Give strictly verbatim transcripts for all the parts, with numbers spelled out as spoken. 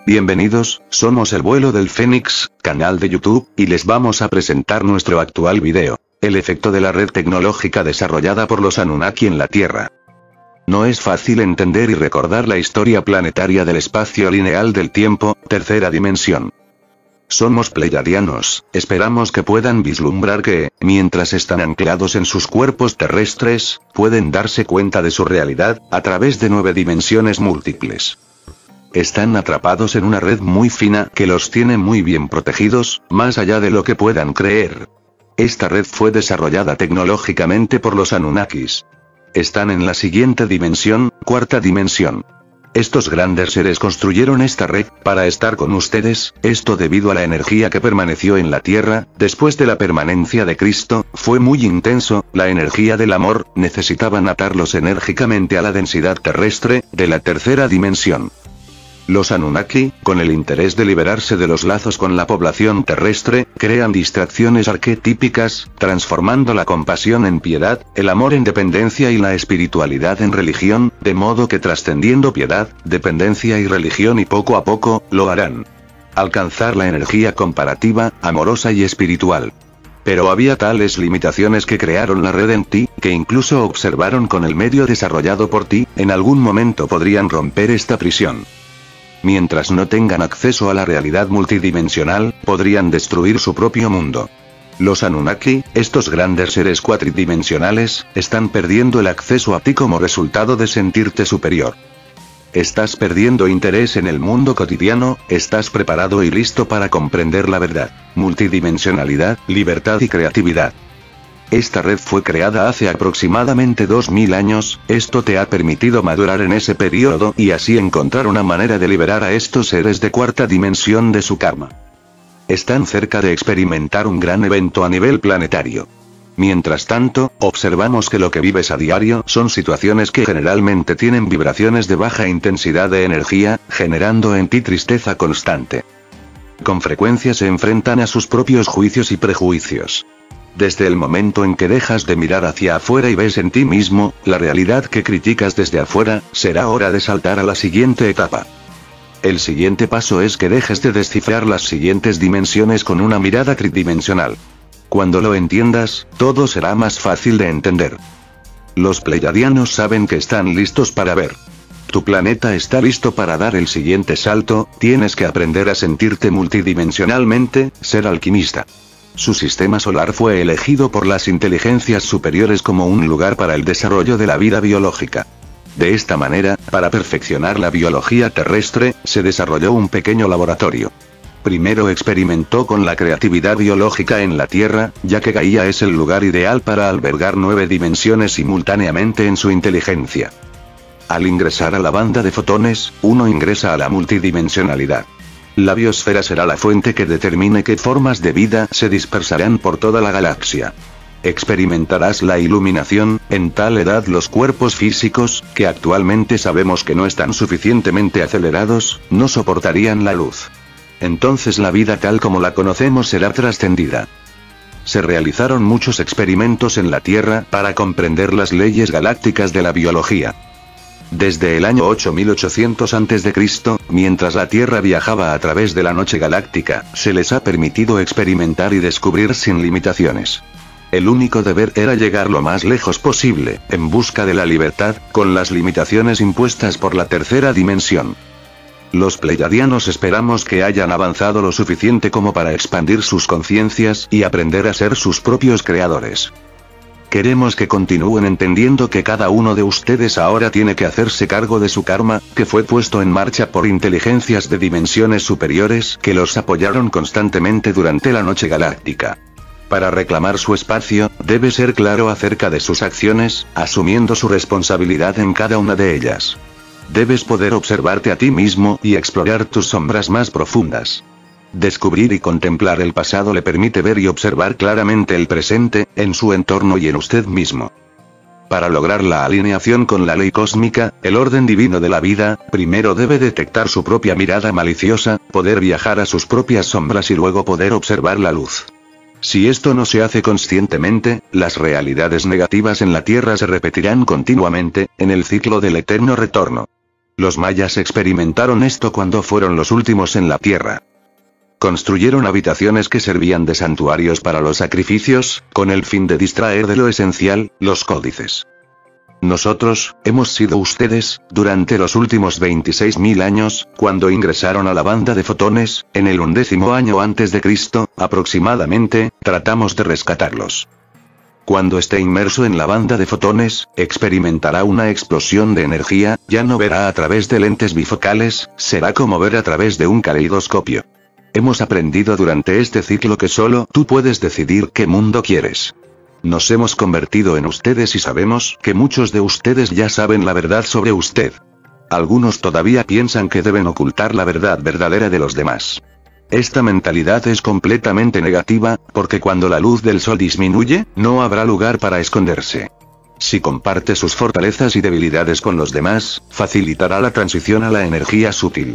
Bienvenidos, somos El Vuelo del Fénix, canal de YouTube, y les vamos a presentar nuestro actual video, el efecto de la red tecnológica desarrollada por los Anunnaki en la Tierra. No es fácil entender y recordar la historia planetaria del espacio lineal del tiempo, tercera dimensión. Somos pleiadianos, esperamos que puedan vislumbrar que, mientras están anclados en sus cuerpos terrestres, pueden darse cuenta de su realidad, a través de nueve dimensiones múltiples. Están atrapados en una red muy fina que los tiene muy bien protegidos, más allá de lo que puedan creer. Esta red fue desarrollada tecnológicamente por los Anunnakis. Están en la siguiente dimensión, cuarta dimensión. Estos grandes seres construyeron esta red, para estar con ustedes, esto debido a la energía que permaneció en la Tierra, después de la permanencia de Cristo, fue muy intenso, la energía del amor, necesitaban atarlos enérgicamente a la densidad terrestre, de la tercera dimensión. Los Anunnaki, con el interés de liberarse de los lazos con la población terrestre, crean distracciones arquetípicas, transformando la compasión en piedad, el amor en dependencia y la espiritualidad en religión, de modo que trascendiendo piedad, dependencia y religión y poco a poco, lo harán. Alcanzar la energía comparativa, amorosa y espiritual. Pero había tales limitaciones que crearon la red en ti, que incluso observaron con el medio desarrollado por ti, en algún momento podrían romper esta prisión. Mientras no tengan acceso a la realidad multidimensional, podrían destruir su propio mundo. Los Anunnaki, estos grandes seres cuatridimensionales, están perdiendo el acceso a ti como resultado de sentirte superior. Estás perdiendo interés en el mundo cotidiano, estás preparado y listo para comprender la verdad, multidimensionalidad, libertad y creatividad. Esta red fue creada hace aproximadamente dos mil años, esto te ha permitido madurar en ese periodo y así encontrar una manera de liberar a estos seres de cuarta dimensión de su karma. Están cerca de experimentar un gran evento a nivel planetario. Mientras tanto, observamos que lo que vives a diario son situaciones que generalmente tienen vibraciones de baja intensidad de energía, generando en ti tristeza constante. Con frecuencia se enfrentan a sus propios juicios y prejuicios. Desde el momento en que dejas de mirar hacia afuera y ves en ti mismo, la realidad que criticas desde afuera, será hora de saltar a la siguiente etapa. El siguiente paso es que dejes de descifrar las siguientes dimensiones con una mirada tridimensional. Cuando lo entiendas, todo será más fácil de entender. Los pleiadianos saben que están listos para ver. Tu planeta está listo para dar el siguiente salto, tienes que aprender a sentirte multidimensionalmente, ser alquimista. Su sistema solar fue elegido por las inteligencias superiores como un lugar para el desarrollo de la vida biológica. De esta manera, para perfeccionar la biología terrestre, se desarrolló un pequeño laboratorio. Primero experimentó con la creatividad biológica en la Tierra, ya que Gaia es el lugar ideal para albergar nueve dimensiones simultáneamente en su inteligencia. Al ingresar a la banda de fotones, uno ingresa a la multidimensionalidad. La biosfera será la fuente que determine qué formas de vida se dispersarán por toda la galaxia. Experimentarás la iluminación, en tal edad los cuerpos físicos, que actualmente sabemos que no están suficientemente acelerados, no soportarían la luz. Entonces la vida tal como la conocemos será trascendida. Se realizaron muchos experimentos en la Tierra para comprender las leyes galácticas de la biología. Desde el año ocho mil ochocientos antes de Cristo, mientras la Tierra viajaba a través de la noche galáctica, se les ha permitido experimentar y descubrir sin limitaciones. El único deber era llegar lo más lejos posible, en busca de la libertad, con las limitaciones impuestas por la tercera dimensión. Los pleiadianos esperamos que hayan avanzado lo suficiente como para expandir sus conciencias y aprender a ser sus propios creadores. Queremos que continúen entendiendo que cada uno de ustedes ahora tiene que hacerse cargo de su karma, que fue puesto en marcha por inteligencias de dimensiones superiores que los apoyaron constantemente durante la noche galáctica. Para reclamar su espacio, debe ser claro acerca de sus acciones, asumiendo su responsabilidad en cada una de ellas. Debes poder observarte a ti mismo y explorar tus sombras más profundas. Descubrir y contemplar el pasado le permite ver y observar claramente el presente, en su entorno y en usted mismo. Para lograr la alineación con la ley cósmica, el orden divino de la vida, primero debe detectar su propia mirada maliciosa, poder viajar a sus propias sombras y luego poder observar la luz. Si esto no se hace conscientemente, las realidades negativas en la Tierra se repetirán continuamente, en el ciclo del eterno retorno. Los mayas experimentaron esto cuando fueron los últimos en la Tierra. Construyeron habitaciones que servían de santuarios para los sacrificios, con el fin de distraer de lo esencial, los códices. Nosotros, hemos sido ustedes, durante los últimos veintiséis mil años, cuando ingresaron a la banda de fotones, en el undécimo año antes de Cristo, aproximadamente, tratamos de rescatarlos. Cuando esté inmerso en la banda de fotones, experimentará una explosión de energía, ya no verá a través de lentes bifocales, será como ver a través de un caleidoscopio. Hemos aprendido durante este ciclo que solo tú puedes decidir qué mundo quieres. Nos hemos convertido en ustedes y sabemos que muchos de ustedes ya saben la verdad sobre usted. Algunos todavía piensan que deben ocultar la verdad verdadera de los demás. Esta mentalidad es completamente negativa, porque cuando la luz del sol disminuye, no habrá lugar para esconderse. Si comparte sus fortalezas y debilidades con los demás, facilitará la transición a la energía sutil.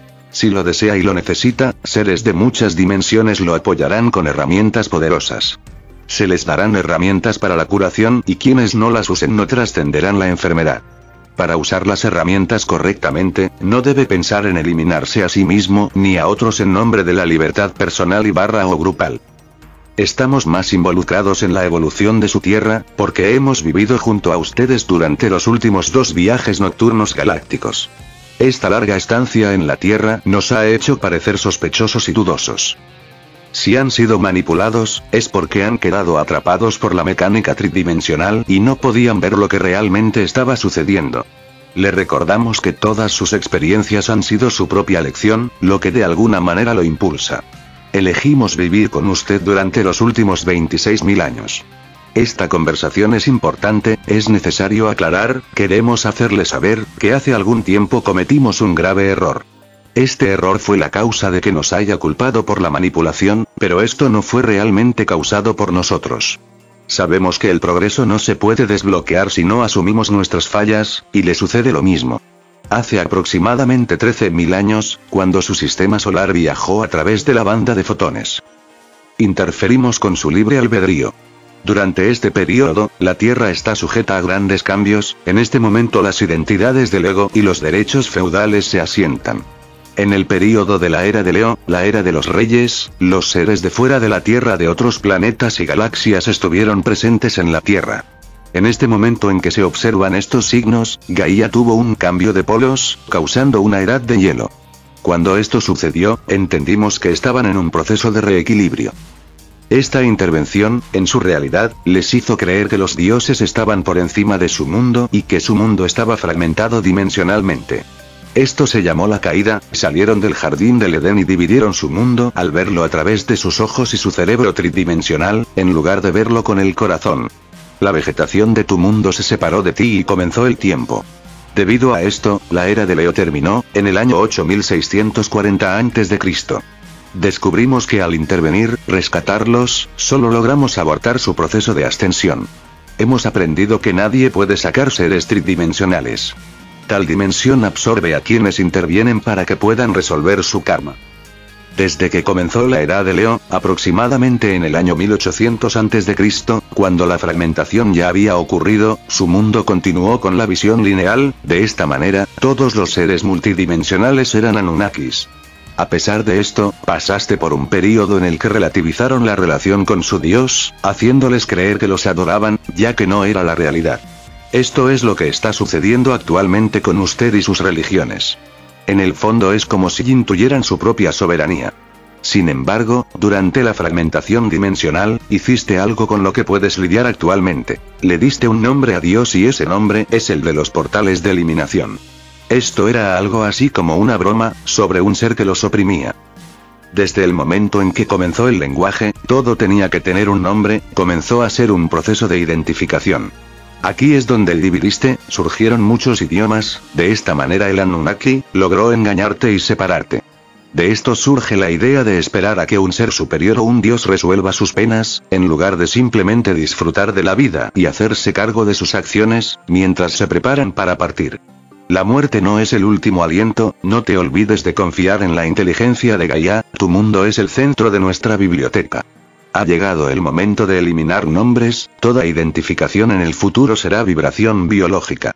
Si lo desea y lo necesita, seres de muchas dimensiones lo apoyarán con herramientas poderosas. Se les darán herramientas para la curación y quienes no las usen no trascenderán la enfermedad. Para usar las herramientas correctamente, no debe pensar en eliminarse a sí mismo ni a otros en nombre de la libertad personal y barra o grupal. Estamos más involucrados en la evolución de su Tierra, porque hemos vivido junto a ustedes durante los últimos dos viajes nocturnos galácticos. Esta larga estancia en la Tierra nos ha hecho parecer sospechosos y dudosos. Si han sido manipulados, es porque han quedado atrapados por la mecánica tridimensional y no podían ver lo que realmente estaba sucediendo. Le recordamos que todas sus experiencias han sido su propia lección, lo que de alguna manera lo impulsa. Elegimos vivir con usted durante los últimos veintiséis mil años. Esta conversación es importante, es necesario aclarar, queremos hacerle saber, que hace algún tiempo cometimos un grave error. Este error fue la causa de que nos haya culpado por la manipulación, pero esto no fue realmente causado por nosotros. Sabemos que el progreso no se puede desbloquear si no asumimos nuestras fallas, y le sucede lo mismo. Hace aproximadamente trece mil años, cuando su sistema solar viajó a través de la banda de fotones. Interferimos con su libre albedrío. Durante este periodo, la Tierra está sujeta a grandes cambios, en este momento las identidades del ego y los derechos feudales se asientan. En el período de la era de Leo, la era de los reyes, los seres de fuera de la Tierra de otros planetas y galaxias estuvieron presentes en la Tierra. En este momento en que se observan estos signos, Gaia tuvo un cambio de polos, causando una edad de hielo. Cuando esto sucedió, entendimos que estaban en un proceso de reequilibrio. Esta intervención, en su realidad, les hizo creer que los dioses estaban por encima de su mundo y que su mundo estaba fragmentado dimensionalmente. Esto se llamó la caída, salieron del jardín del Edén y dividieron su mundo al verlo a través de sus ojos y su cerebro tridimensional, en lugar de verlo con el corazón. La vegetación de tu mundo se separó de ti y comenzó el tiempo. Debido a esto, la era de Leo terminó, en el año ocho mil seiscientos cuarenta antes de Cristo. Descubrimos que al intervenir, rescatarlos, solo logramos abortar su proceso de ascensión. Hemos aprendido que nadie puede sacar seres tridimensionales. Tal dimensión absorbe a quienes intervienen para que puedan resolver su karma. Desde que comenzó la Edad de Leo, aproximadamente en el año mil ochocientos antes de Cristo, cuando la fragmentación ya había ocurrido, su mundo continuó con la visión lineal, de esta manera, todos los seres multidimensionales eran Anunnakis. A pesar de esto, pasaste por un período en el que relativizaron la relación con su Dios, haciéndoles creer que los adoraban, ya que no era la realidad. Esto es lo que está sucediendo actualmente con usted y sus religiones. En el fondo es como si intuyeran su propia soberanía. Sin embargo, durante la fragmentación dimensional, hiciste algo con lo que puedes lidiar actualmente. Le diste un nombre a Dios y ese nombre es el de los portales de eliminación. Esto era algo así como una broma, sobre un ser que los oprimía. Desde el momento en que comenzó el lenguaje, todo tenía que tener un nombre, comenzó a ser un proceso de identificación. Aquí es donde dividiste, surgieron muchos idiomas, de esta manera el Anunnaki logró engañarte y separarte. De esto surge la idea de esperar a que un ser superior o un dios resuelva sus penas, en lugar de simplemente disfrutar de la vida y hacerse cargo de sus acciones, mientras se preparan para partir. La muerte no es el último aliento, no te olvides de confiar en la inteligencia de Gaia, tu mundo es el centro de nuestra biblioteca. Ha llegado el momento de eliminar nombres, toda identificación en el futuro será vibración biológica.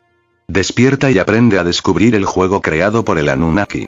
Despierta y aprende a descubrir el juego creado por el Anunnaki.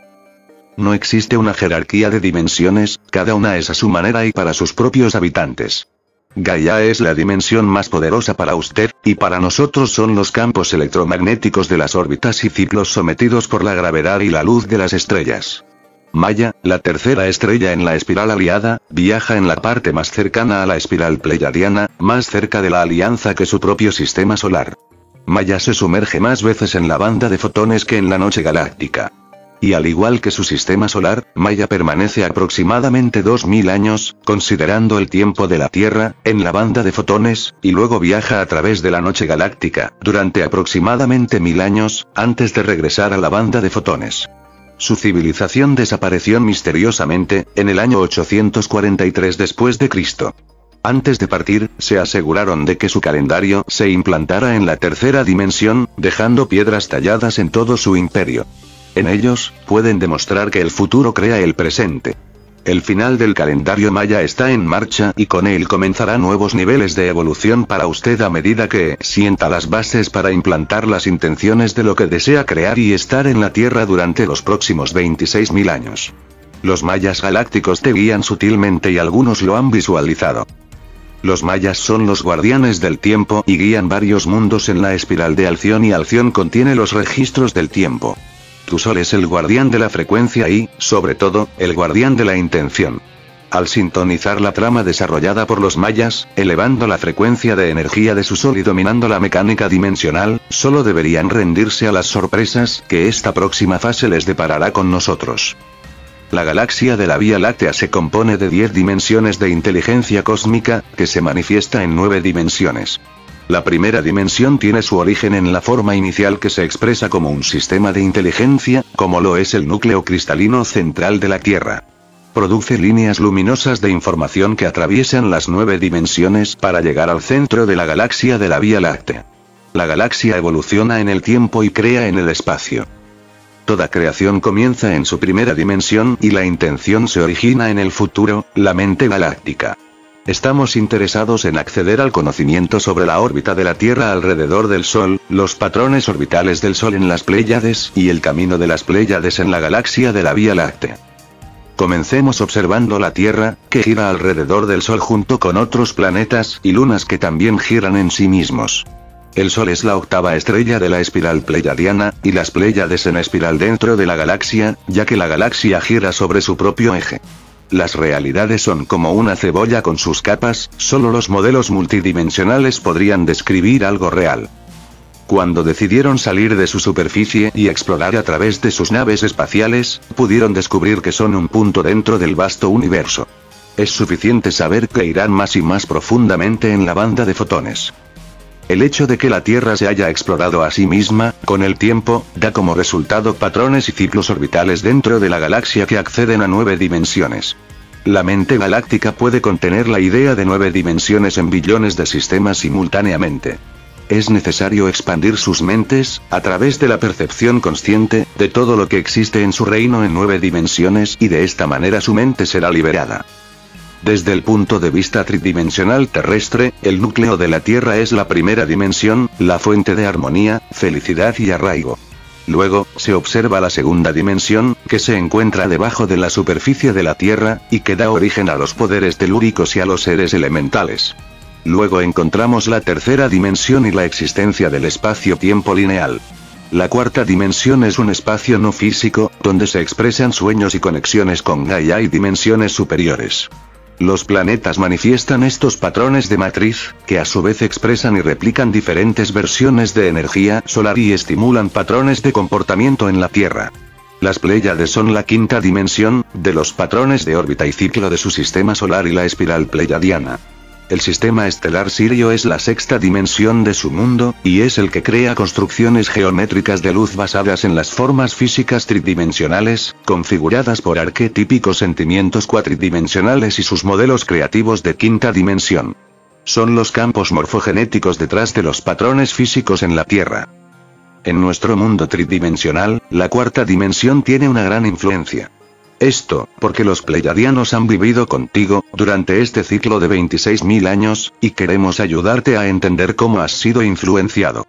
No existe una jerarquía de dimensiones, cada una es a su manera y para sus propios habitantes. Gaia es la dimensión más poderosa para usted, y para nosotros son los campos electromagnéticos de las órbitas y ciclos sometidos por la gravedad y la luz de las estrellas. Maya, la tercera estrella en la espiral aliada, viaja en la parte más cercana a la espiral pleiadiana, más cerca de la alianza que su propio sistema solar. Maya se sumerge más veces en la banda de fotones que en la noche galáctica. Y al igual que su sistema solar, Maya permanece aproximadamente dos mil años, considerando el tiempo de la Tierra, en la banda de fotones, y luego viaja a través de la noche galáctica, durante aproximadamente mil años, antes de regresar a la banda de fotones. Su civilización desapareció misteriosamente, en el año ochocientos cuarenta y tres después de Cristo. Antes de partir, se aseguraron de que su calendario se implantara en la tercera dimensión, dejando piedras talladas en todo su imperio. En ellos, pueden demostrar que el futuro crea el presente. El final del calendario maya está en marcha y con él comenzará nuevos niveles de evolución para usted a medida que sienta las bases para implantar las intenciones de lo que desea crear y estar en la Tierra durante los próximos veintiséis mil años. Los mayas galácticos te guían sutilmente y algunos lo han visualizado. Los mayas son los guardianes del tiempo y guían varios mundos en la espiral de Alción y Alción contiene los registros del tiempo. Tu sol es el guardián de la frecuencia y, sobre todo, el guardián de la intención. Al sintonizar la trama desarrollada por los mayas, elevando la frecuencia de energía de su sol y dominando la mecánica dimensional, solo deberían rendirse a las sorpresas que esta próxima fase les deparará con nosotros. La galaxia de la Vía Láctea se compone de diez dimensiones de inteligencia cósmica, que se manifiesta en nueve dimensiones. La primera dimensión tiene su origen en la forma inicial que se expresa como un sistema de inteligencia, como lo es el núcleo cristalino central de la Tierra. Produce líneas luminosas de información que atraviesan las nueve dimensiones para llegar al centro de la galaxia de la Vía Láctea. La galaxia evoluciona en el tiempo y crea en el espacio. Toda creación comienza en su primera dimensión y la intención se origina en el futuro, la mente galáctica. Estamos interesados en acceder al conocimiento sobre la órbita de la Tierra alrededor del Sol, los patrones orbitales del Sol en las Pléyades y el camino de las Pléyades en la galaxia de la Vía Láctea. Comencemos observando la Tierra, que gira alrededor del Sol junto con otros planetas y lunas que también giran en sí mismos. El Sol es la octava estrella de la espiral pleiadiana, y las Pléyades en espiral dentro de la galaxia, ya que la galaxia gira sobre su propio eje. Las realidades son como una cebolla con sus capas, solo los modelos multidimensionales podrían describir algo real. Cuando decidieron salir de su superficie y explorar a través de sus naves espaciales, pudieron descubrir que son un punto dentro del vasto universo. Es suficiente saber que irán más y más profundamente en la banda de fotones. El hecho de que la Tierra se haya explorado a sí misma, con el tiempo, da como resultado patrones y ciclos orbitales dentro de la galaxia que acceden a nueve dimensiones. La mente galáctica puede contener la idea de nueve dimensiones en billones de sistemas simultáneamente. Es necesario expandir sus mentes, a través de la percepción consciente, de todo lo que existe en su reino en nueve dimensiones y de esta manera su mente será liberada. Desde el punto de vista tridimensional terrestre, el núcleo de la Tierra es la primera dimensión, la fuente de armonía, felicidad y arraigo. Luego, se observa la segunda dimensión, que se encuentra debajo de la superficie de la Tierra, y que da origen a los poderes telúricos y a los seres elementales. Luego encontramos la tercera dimensión y la existencia del espacio-tiempo lineal. La cuarta dimensión es un espacio no físico, donde se expresan sueños y conexiones con Gaia y dimensiones superiores. Los planetas manifiestan estos patrones de matriz, que a su vez expresan y replican diferentes versiones de energía solar y estimulan patrones de comportamiento en la Tierra. Las Pléyades son la quinta dimensión, de los patrones de órbita y ciclo de su sistema solar y la espiral pleiadiana. El sistema estelar Sirio es la sexta dimensión de su mundo, y es el que crea construcciones geométricas de luz basadas en las formas físicas tridimensionales, configuradas por arquetípicos sentimientos cuatridimensionales y sus modelos creativos de quinta dimensión. Son los campos morfogenéticos detrás de los patrones físicos en la Tierra. En nuestro mundo tridimensional, la cuarta dimensión tiene una gran influencia. Esto, porque los pleiadianos han vivido contigo, durante este ciclo de veintiséis mil años, y queremos ayudarte a entender cómo has sido influenciado.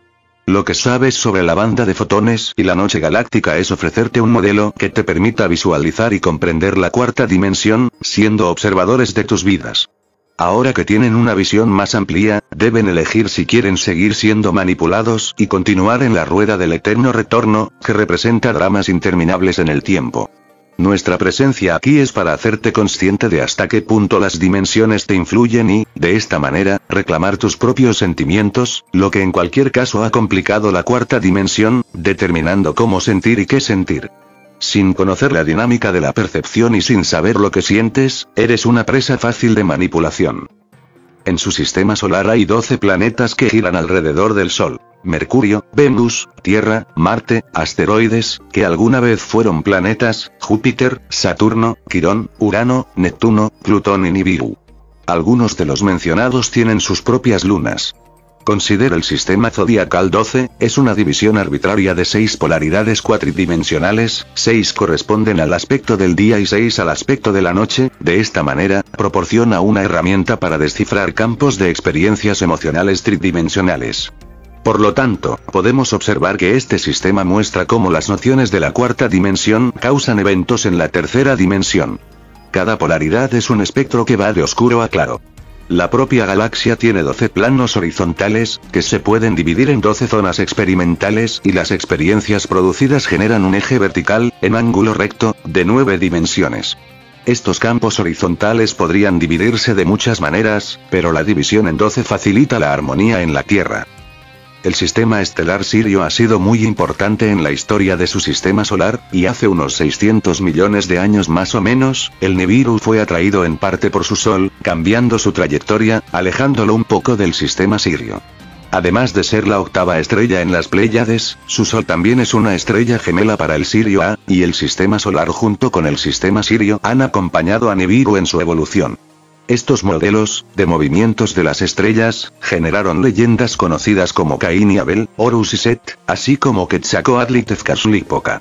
Lo que sabes sobre la banda de fotones y la noche galáctica es ofrecerte un modelo que te permita visualizar y comprender la cuarta dimensión, siendo observadores de tus vidas. Ahora que tienen una visión más amplia, deben elegir si quieren seguir siendo manipulados y continuar en la rueda del eterno retorno, que representa dramas interminables en el tiempo. Nuestra presencia aquí es para hacerte consciente de hasta qué punto las dimensiones te influyen y, de esta manera, reclamar tus propios sentimientos, lo que en cualquier caso ha complicado la cuarta dimensión, determinando cómo sentir y qué sentir. Sin conocer la dinámica de la percepción y sin saber lo que sientes, eres una presa fácil de manipulación. En su sistema solar hay doce planetas que giran alrededor del Sol. Mercurio, Venus, Tierra, Marte, asteroides, que alguna vez fueron planetas, Júpiter, Saturno, Quirón, Urano, Neptuno, Plutón y Nibiru. Algunos de los mencionados tienen sus propias lunas. Considera el sistema zodiacal doce, es una división arbitraria de seis polaridades cuatridimensionales, seis corresponden al aspecto del día y seis al aspecto de la noche, de esta manera, proporciona una herramienta para descifrar campos de experiencias emocionales tridimensionales. Por lo tanto, podemos observar que este sistema muestra cómo las nociones de la cuarta dimensión causan eventos en la tercera dimensión. Cada polaridad es un espectro que va de oscuro a claro. La propia galaxia tiene doce planos horizontales, que se pueden dividir en doce zonas experimentales y las experiencias producidas generan un eje vertical, en ángulo recto, de nueve dimensiones. Estos campos horizontales podrían dividirse de muchas maneras, pero la división en doce facilita la armonía en la Tierra. El sistema estelar Sirio ha sido muy importante en la historia de su sistema solar, y hace unos seiscientos millones de años más o menos, el Nibiru fue atraído en parte por su Sol, cambiando su trayectoria, alejándolo un poco del sistema Sirio. Además de ser la octava estrella en las Pléyades, su Sol también es una estrella gemela para el Sirio A, y el sistema solar junto con el sistema Sirio han acompañado a Nibiru en su evolución. Estos modelos, de movimientos de las estrellas, generaron leyendas conocidas como Caín y Abel, Horus y Set, así como Quetzalcóatl y Tezcatlipoca.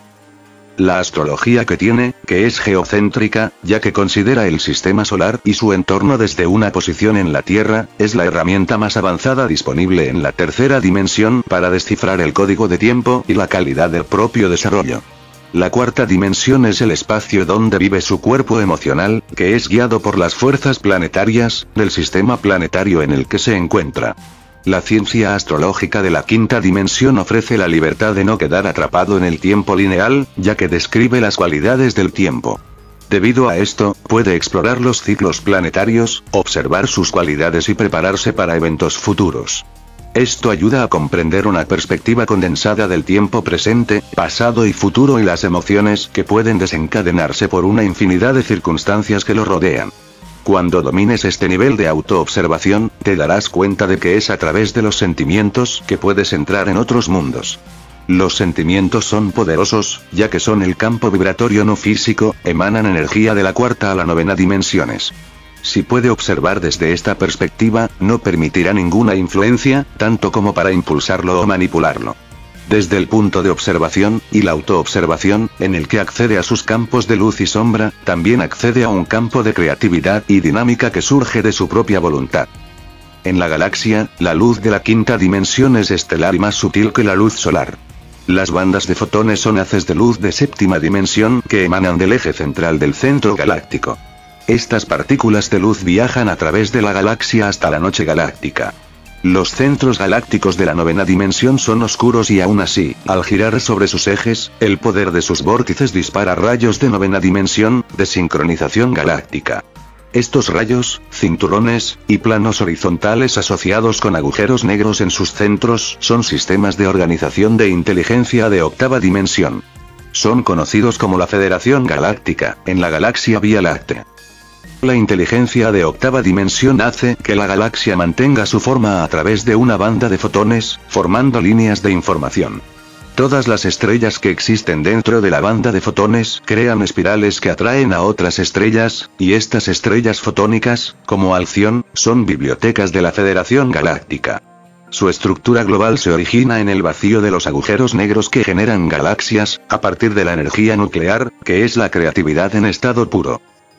La astrología que tiene, que es geocéntrica, ya que considera el sistema solar y su entorno desde una posición en la Tierra, es la herramienta más avanzada disponible en la tercera dimensión para descifrar el código de tiempo y la calidad del propio desarrollo. La cuarta dimensión es el espacio donde vive su cuerpo emocional, que es guiado por las fuerzas planetarias, del sistema planetario en el que se encuentra. La ciencia astrológica de la quinta dimensión ofrece la libertad de no quedar atrapado en el tiempo lineal, ya que describe las cualidades del tiempo. Debido a esto, puede explorar los ciclos planetarios, observar sus cualidades y prepararse para eventos futuros. Esto ayuda a comprender una perspectiva condensada del tiempo presente, pasado y futuro y las emociones que pueden desencadenarse por una infinidad de circunstancias que lo rodean. Cuando domines este nivel de autoobservación, te darás cuenta de que es a través de los sentimientos que puedes entrar en otros mundos. Los sentimientos son poderosos, ya que son el campo vibratorio no físico, emanan energía de la cuarta a la novena dimensiones. Si puede observar desde esta perspectiva, no permitirá ninguna influencia, tanto como para impulsarlo o manipularlo. Desde el punto de observación, y la autoobservación, en el que accede a sus campos de luz y sombra, también accede a un campo de creatividad y dinámica que surge de su propia voluntad. En la galaxia, la luz de la quinta dimensión es estelar y más sutil que la luz solar. Las bandas de fotones son haces de luz de séptima dimensión que emanan del eje central del centro galáctico. Estas partículas de luz viajan a través de la galaxia hasta la noche galáctica. Los centros galácticos de la novena dimensión son oscuros y aún así, al girar sobre sus ejes, el poder de sus vórtices dispara rayos de novena dimensión, de sincronización galáctica. Estos rayos, cinturones, y planos horizontales asociados con agujeros negros en sus centros, son sistemas de organización de inteligencia de octava dimensión. Son conocidos como la Federación Galáctica, en la galaxia Vía Láctea. La inteligencia de octava dimensión hace que la galaxia mantenga su forma a través de una banda de fotones, formando líneas de información. Todas las estrellas que existen dentro de la banda de fotones crean espirales que atraen a otras estrellas, y estas estrellas fotónicas, como Alción, son bibliotecas de la Federación Galáctica. Su estructura global se origina en el vacío de los agujeros negros que generan galaxias, a partir de la energía nuclear, que es la creatividad en estado puro.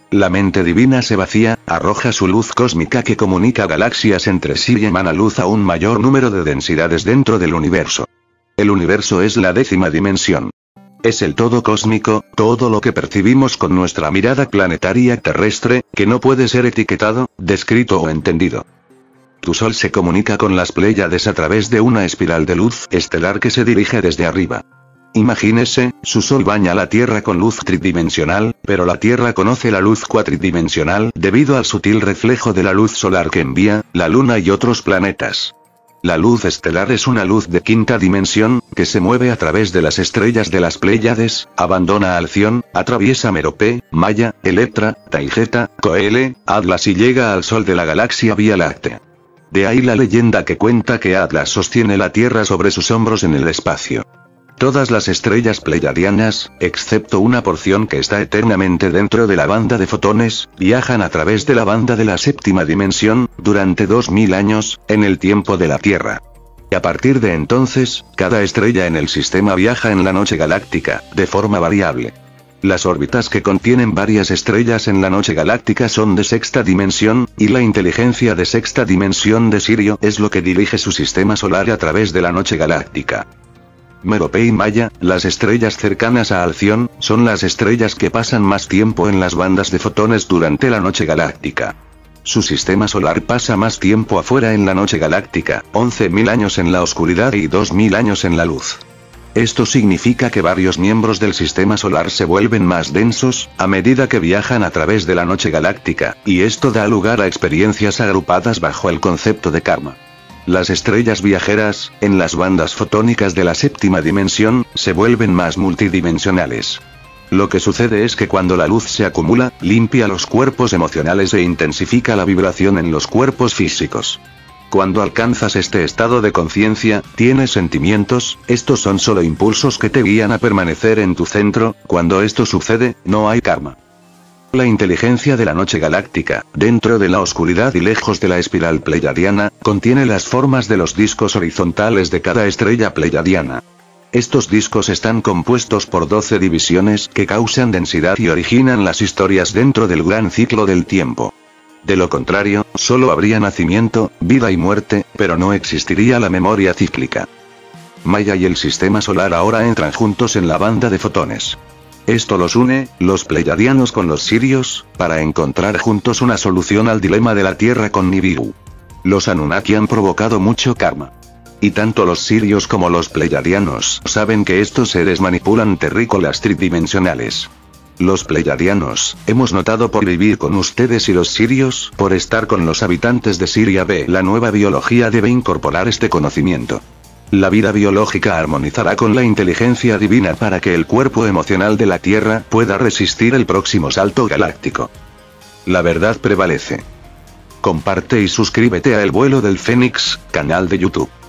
La mente divina se vacía, arroja su luz cósmica que comunica galaxias entre sí y emana luz a un mayor número de densidades dentro del universo. El universo es la décima dimensión. Es el todo cósmico, todo lo que percibimos con nuestra mirada planetaria terrestre, que no puede ser etiquetado, descrito o entendido. Tu Sol se comunica con las Pléyades a través de una espiral de luz estelar que se dirige desde arriba. Imagínese, su Sol baña la Tierra con luz tridimensional, pero la Tierra conoce la luz cuatridimensional debido al sutil reflejo de la luz solar que envía la Luna y otros planetas. La luz estelar es una luz de quinta dimensión, que se mueve a través de las estrellas de las Pléyades, abandona Alción, atraviesa Merope, Maya, Electra, Taygeta, Coele, Atlas y llega al Sol de la galaxia Vía Láctea. De ahí la leyenda que cuenta que Atlas sostiene la Tierra sobre sus hombros en el espacio. Todas las estrellas pleiadianas, excepto una porción que está eternamente dentro de la banda de fotones, viajan a través de la banda de la séptima dimensión, durante dos mil años, en el tiempo de la Tierra. Y a partir de entonces, cada estrella en el sistema viaja en la noche galáctica, de forma variable. Las órbitas que contienen varias estrellas en la noche galáctica son de sexta dimensión, y la inteligencia de sexta dimensión de Sirio es lo que dirige su sistema solar a través de la noche galáctica. Merope y Maya, las estrellas cercanas a Alción, son las estrellas que pasan más tiempo en las bandas de fotones durante la noche galáctica. Su sistema solar pasa más tiempo afuera en la noche galáctica, once mil años en la oscuridad y dos mil años en la luz. Esto significa que varios miembros del sistema solar se vuelven más densos, a medida que viajan a través de la noche galáctica, y esto da lugar a experiencias agrupadas bajo el concepto de karma. Las estrellas viajeras, en las bandas fotónicas de la séptima dimensión, se vuelven más multidimensionales. Lo que sucede es que cuando la luz se acumula, limpia los cuerpos emocionales e intensifica la vibración en los cuerpos físicos. Cuando alcanzas este estado de conciencia, tienes sentimientos, estos son solo impulsos que te guían a permanecer en tu centro, cuando esto sucede, no hay karma. La inteligencia de la noche galáctica, dentro de la oscuridad y lejos de la espiral pleiadiana, contiene las formas de los discos horizontales de cada estrella pleiadiana. Estos discos están compuestos por doce divisiones que causan densidad y originan las historias dentro del gran ciclo del tiempo. De lo contrario, solo habría nacimiento, vida y muerte, pero no existiría la memoria cíclica. Maya y el sistema solar ahora entran juntos en la banda de fotones. Esto los une, los pleiadianos con los sirios, para encontrar juntos una solución al dilema de la Tierra con Nibiru. Los Anunnaki han provocado mucho karma. Y tanto los sirios como los pleiadianos saben que estos seres manipulan terrícolas tridimensionales. Los pleiadianos, hemos notado por vivir con ustedes y los sirios, por estar con los habitantes de Siria B. La nueva biología debe incorporar este conocimiento. La vida biológica armonizará con la inteligencia divina para que el cuerpo emocional de la Tierra pueda resistir el próximo salto galáctico. La verdad prevalece. Comparte y suscríbete a El Vuelo del Fénix, canal de YouTube.